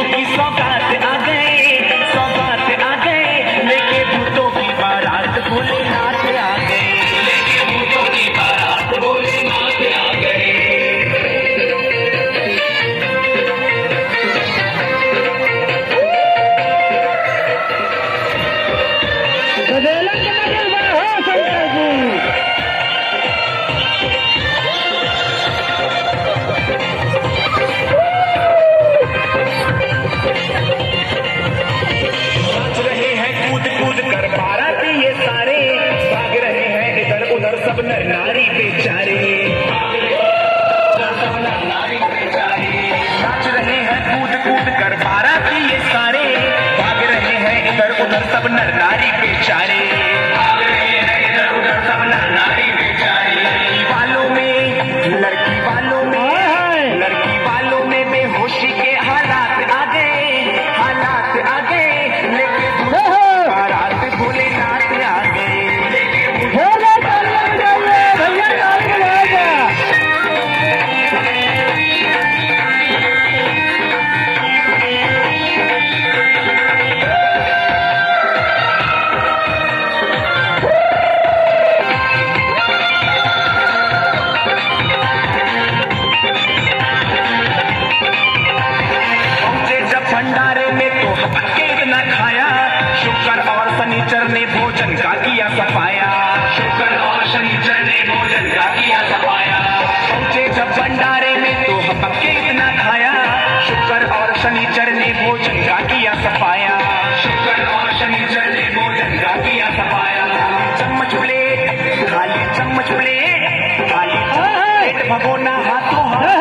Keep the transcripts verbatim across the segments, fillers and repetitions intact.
की सौगात आ गए, सौगात आ गए, लेके भूतों की बारात भोलेनाथ आ गए, लेके भूतों की बारात भोलेनाथ आ गए। सब नर नारी बेचारे नाच रहे हैं कूद कूद कर बाराती ये सारे, भाग रहे हैं इधर उधर सब नर नारी बेचारे, भाग रहे हैं इधर उधर सब नर नारी बेचारे। लड़की वालों में लड़की वालों में लड़की वालों में बेहोशी के हालात आ गए, हालात आ गए, लेके बारात भोलेनाथ आ गए, भंडारे में तो हपके इतना खाया, शुक्र और शनिचर ने भोजन का किया सफाया, शुक्र और शनिचर ने भोजन का किया सफाया। पहुंचे जब भंडारे में तो हपके इतना खाया, शुक्र और शनिचर ने भोजन का किया सफाया, शुक्र और शनिचर ने भोजन का किया सफाया। चम्मच प्लेट खाली चम्मच प्लेट खाली प्लेट भगोना हाथों हाथ,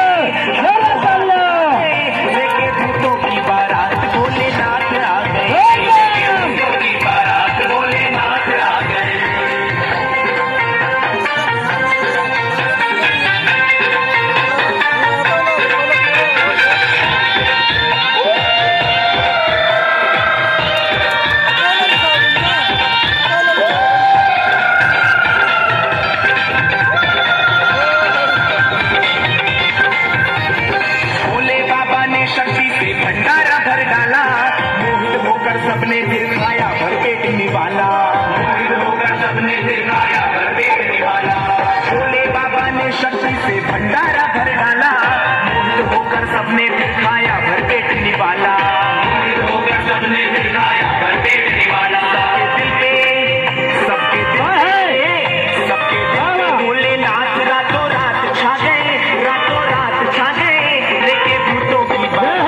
भंडारा भर डाला, मोहित होकर सबने फिर खाया भर पेट निवाला, मोहित होकर सबने फिर खाया भर पेट निवाला। भोले बाबा ने शक्ति से भंडारा भर डाला, मोहित होकर सबने फिर खाया भर पेट निवाला, मोहित होकर सबने फिर खाया भर पेट निवाला। सबके दिल पे सबके दिल पे सबके दिल पे भोलेनाथ रातों रात छा गए, रातों रात छा गए, लेके भूतों की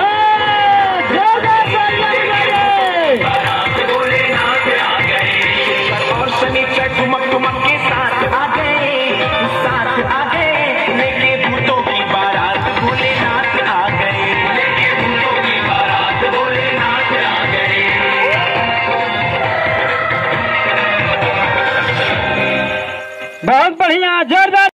ठुमक ठुमक के साथ आ गए, साथ आ गए, लेके भूतों की बारात भोलेनाथ आ गए, लेके भूतों की बारात भोलेनाथ आ गए। बहुत बढ़िया, जोरदार।